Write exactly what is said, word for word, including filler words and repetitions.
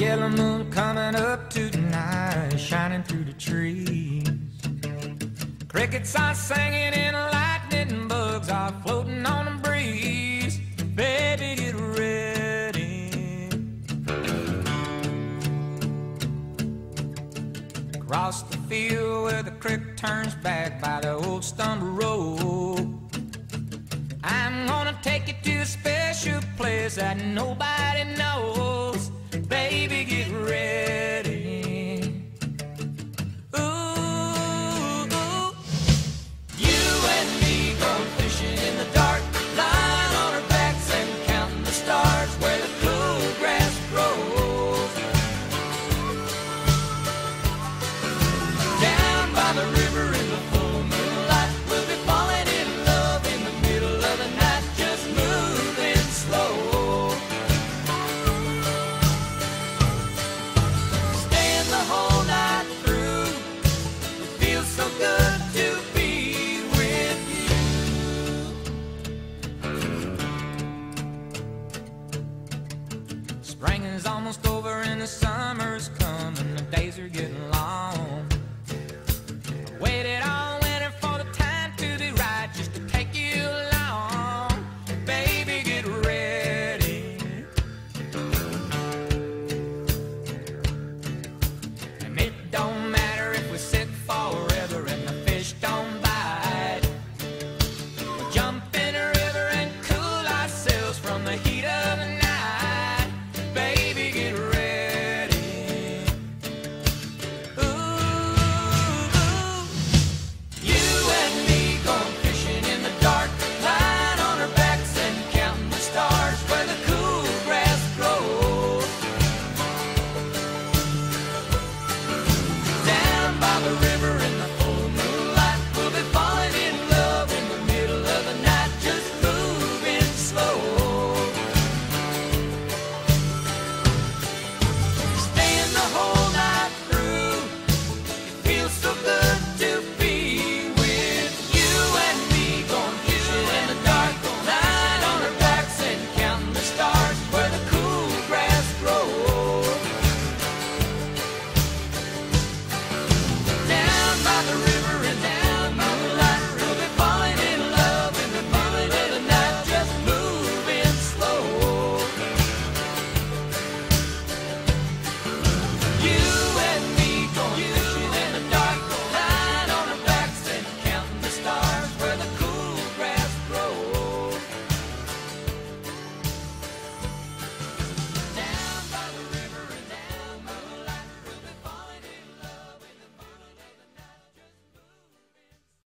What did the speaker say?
yellow moon coming up tonight, shining through the trees. Crickets are singing and lightning bugs are floating on the breeze. Baby, get ready. Across the field where the creek turns back by the old stumble road, I'm gonna take you to a special place that nobody knows. Baby, get ready.